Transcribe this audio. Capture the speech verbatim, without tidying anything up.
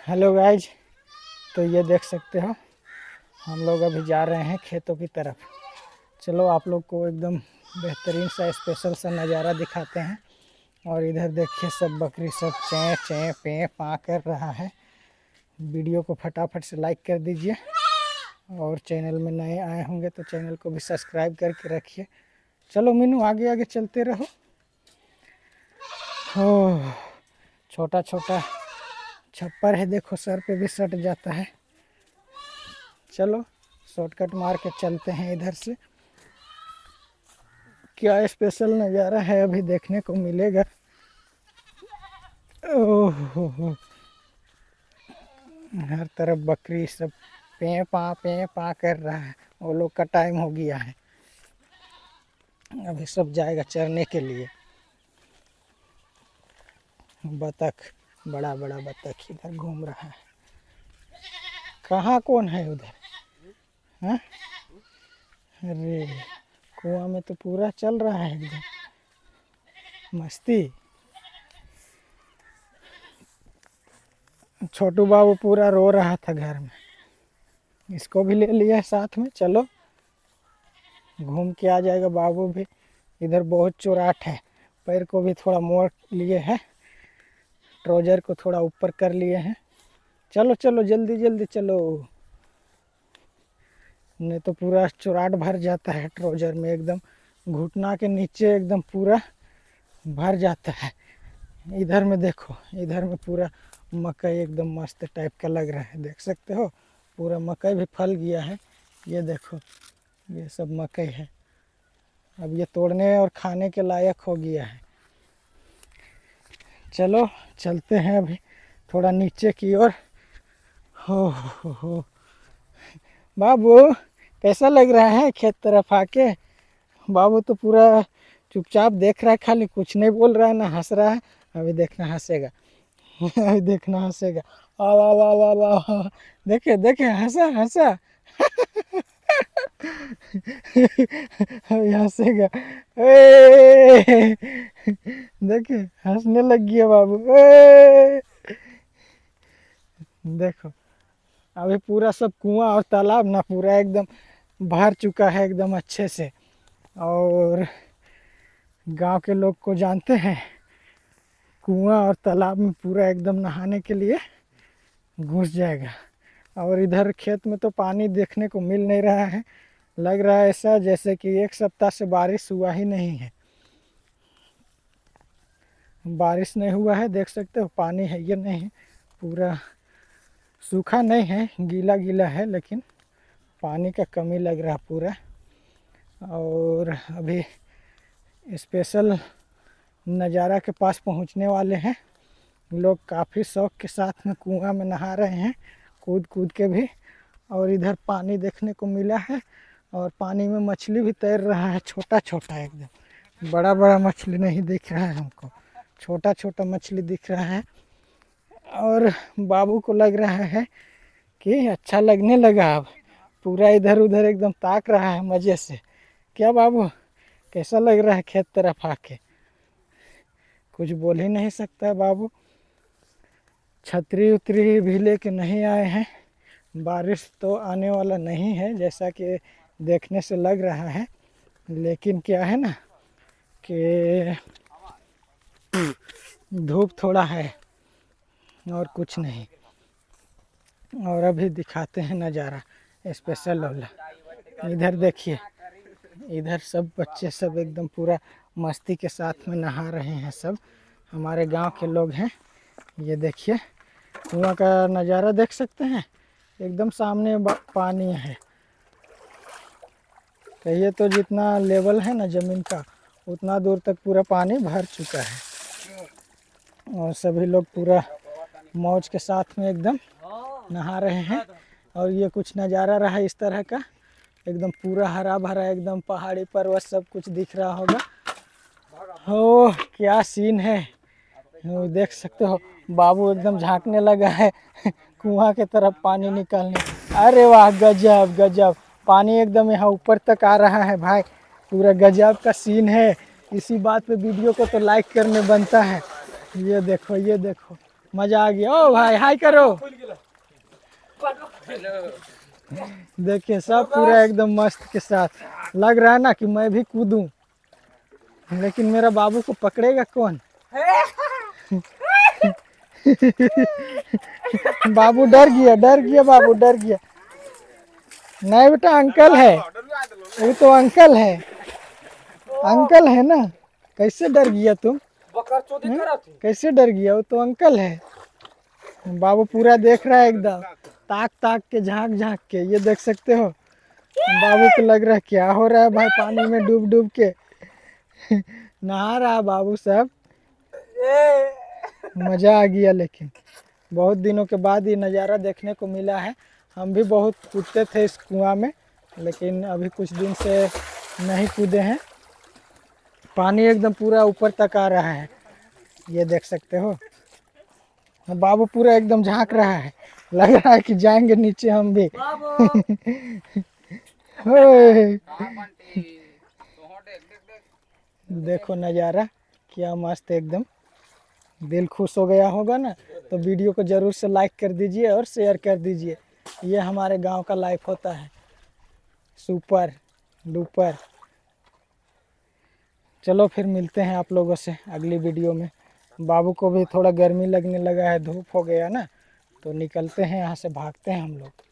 Hello guys, तो ये देख सकते हो हम लोग अभी जा रहे हैं खेतों की तरफ। चलो आप लोग को एकदम बेहतरीन सा स्पेशल सा नज़ारा दिखाते हैं। और इधर देखिए सब बकरी सब चें चें पे पा कर रहा है। वीडियो को फटाफट से लाइक कर दीजिए और चैनल में नए आए होंगे तो चैनल को भी सब्सक्राइब करके रखिए। चलो मीनू आगे आगे चलते रहो। हो छोटा छोटा छप्पर है, देखो सर पे भी सट जाता है। चलो शॉर्टकट मार के चलते हैं इधर से। क्या स्पेशल नज़ारा है अभी देखने को मिलेगा। ओह, हर तरफ बकरी सब पे पा पे पा कर रहा है। वो लोग का टाइम हो गया है, अभी सब जाएगा चरने के लिए। बतख, बड़ा बड़ा बतख इधर घूम रहा है। कहाँ कौन है उधर? हाँ, अरे कुआं में तो पूरा चल रहा है एकदम मस्ती। छोटू बाबू पूरा रो रहा था घर में, इसको भी ले लिया साथ में। चलो घूम के आ जाएगा बाबू भी। इधर बहुत चौराट है, पैर को भी थोड़ा मोड़ लिए है, ट्राउजर को थोड़ा ऊपर कर लिए हैं। चलो चलो जल्दी जल्दी चलो, नहीं तो पूरा चौराट भर जाता है ट्राउजर में, एकदम घुटना के नीचे एकदम पूरा भर जाता है। इधर में देखो, इधर में पूरा मकई एकदम मस्त टाइप का लग रहा है, देख सकते हो। पूरा मकई भी फल गया है, ये देखो ये सब मकई है। अब ये तोड़ने और खाने के लायक हो गया है। चलो चलते हैं अभी थोड़ा नीचे की ओर। हो हो हो बाबू कैसा लग रहा है खेत तरफ आके? बाबू तो पूरा चुपचाप देख रहा है, खाली कुछ नहीं बोल रहा है ना हंस रहा है। अभी देखना हंसेगा अभी देखना हंसेगा। आओ आओ आओ आओ आओ, देखे देखे हंसा हंसा अभी हंसेगा। ए देखे हंसने लग गया बाबू। ए देखो अभी पूरा सब कुआं और तालाब ना पूरा एकदम भर चुका है एकदम अच्छे से। और गांव के लोग को जानते हैं, कुआं और तालाब में पूरा एकदम नहाने के लिए घुस जाएगा। और इधर खेत में तो पानी देखने को मिल नहीं रहा है, लग रहा है ऐसा जैसे कि एक सप्ताह से बारिश हुआ ही नहीं है। बारिश नहीं हुआ है, देख सकते हो पानी है ये नहीं, पूरा सूखा नहीं है, गीला गीला है, लेकिन पानी का कमी लग रहा पूरा। और अभी स्पेशल नज़ारा के पास पहुंचने वाले हैं। लोग काफ़ी शौक के साथ में कुआं में नहा रहे हैं, कूद कूद के भी। और इधर पानी देखने को मिला है और पानी में मछली भी तैर रहा है, छोटा छोटा एकदम, बड़ा बड़ा मछली नहीं दिख रहा है हमको, छोटा छोटा मछली दिख रहा है। और बाबू को लग रहा है कि अच्छा लगने लगा, अब पूरा इधर उधर एकदम ताक रहा है मज़े से। क्या बाबू कैसा लग रहा है खेत तरफ आके? कुछ बोल ही नहीं सकता बाबू। छतरी उतरी भी लेके नहीं आए हैं, बारिश तो आने वाला नहीं है जैसा कि देखने से लग रहा है। लेकिन क्या है ना कि धूप थोड़ा है और कुछ नहीं। और अभी दिखाते हैं नज़ारा स्पेशल वाला। इधर देखिए, इधर सब बच्चे सब एकदम पूरा मस्ती के साथ में नहा रहे हैं, सब हमारे गांव के लोग हैं। ये देखिए कुआं का नज़ारा देख सकते हैं, एकदम सामने पानी है। कहिए तो जितना लेवल है ना ज़मीन का, उतना दूर तक पूरा पानी भर चुका है। और सभी लोग पूरा मौज के साथ में एकदम नहा रहे हैं। और ये कुछ नज़ारा रहा इस तरह का, एकदम पूरा हरा भरा, एकदम पहाड़ी पर्वत सब कुछ दिख रहा होगा। हो क्या सीन है, हो देख सकते हो। बाबू एकदम झांकने लगा है कुआं के तरफ पानी निकालने। अरे वाह गजब गजब, पानी एकदम यहाँ ऊपर तक आ रहा है भाई, पूरा गजब का सीन है। इसी बात पे वीडियो को तो लाइक करने बनता है। ये देखो ये देखो मजा आ गया। ओ भाई हाय करो। देखिए सब पूरा एकदम मस्त के साथ लग रहा है ना कि मैं भी कूदूं, लेकिन मेरा बाबू को पकड़ेगा कौन? बाबू डर गया, डर गया, बाबू डर गया। नहीं बेटा अंकल है, वो तो अंकल है, अंकल है ना। कैसे डर गया तुम? कैसे डर गया? वो तो अंकल है। बाबू पूरा देख रहा है एकदम ताक ताक के, झांक झांक के। ये देख सकते हो बाबू को लग रहा है क्या हो रहा है भाई, पानी में डूब डूब के नहा रहा है बाबू। सब मजा आ गया, लेकिन बहुत दिनों के बाद ये नज़ारा देखने को मिला है। हम भी बहुत कूदते थे इस कुआं में, लेकिन अभी कुछ दिन से नहीं कूदे हैं। पानी एकदम पूरा ऊपर तक आ रहा है, ये देख सकते हो। बाबू पूरा एकदम झांक रहा है, लग रहा है कि जाएंगे नीचे हम भी। देखो नज़ारा क्या मस्त, एकदम दिल खुश हो गया होगा ना। तो वीडियो को ज़रूर से लाइक कर दीजिए और शेयर कर दीजिए। ये हमारे गांव का लाइफ होता है, सुपर डुपर। चलो फिर मिलते हैं आप लोगों से अगली वीडियो में। बाबू को भी थोड़ा गर्मी लगने लगा है, धूप हो गया ना, तो निकलते हैं यहाँ से, भागते हैं हम लोग।